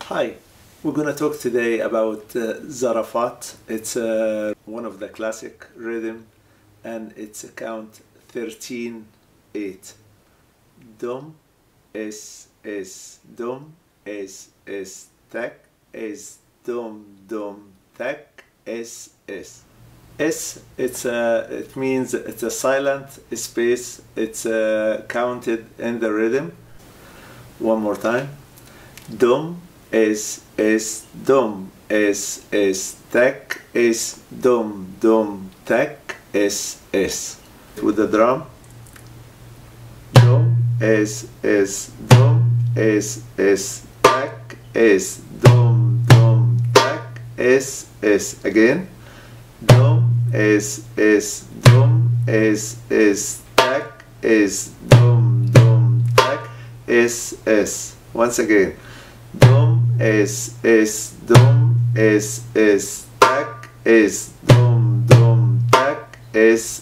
Hi, we're going to talk today about Zarafat. It's one of the classic rhythm and it's a count 13-8. Dum, es, dum, es, tak, es, dum, tak, es. Es, it means it's a silent space. It's counted in the rhythm. One more time. Dum, es, dum, es, tak, es, dum, tak, es. With the drum. Dum, es, dum, es, tak, es, dum, tak, es. Again. Dum, es, dum, es, tak, es, dum, tak, es. Once again. Dum, es, dum, es, tak, es, dum, tak, es.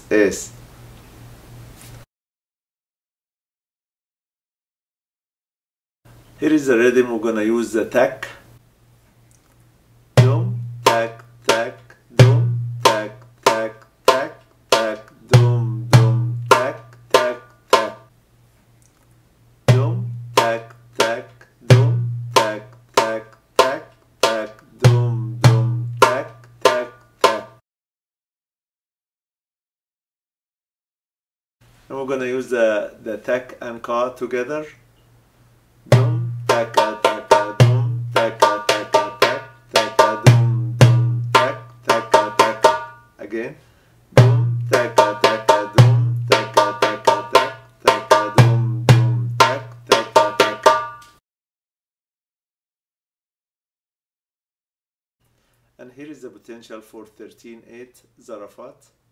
Here is the rhythm. We're gonna use the tak. Dum, tak, dum, tak, dum, tak, dum, tak, dum, tak, dum, tak. And we're gonna use the tak and ka together. Dum, taka, dum, taka, dum, taka. Again. Dum, taka, dum, taka, dum, taka. And here is the potential for 13-8 Zarafat.